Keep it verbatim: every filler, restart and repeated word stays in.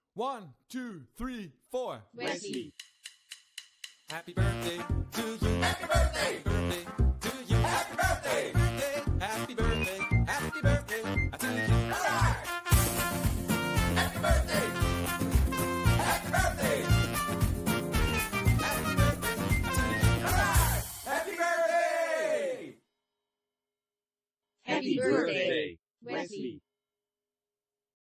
One, two, three, four. Wesley. Happy birthday to you. Happy birthday. Happy birthday to you. Happy birthday. Happy birthday. Happy birthday. To you. All right. Happy birthday. Happy birthday. Happy birthday. To you. All right. Happy birthday. Happy birthday, Wesley.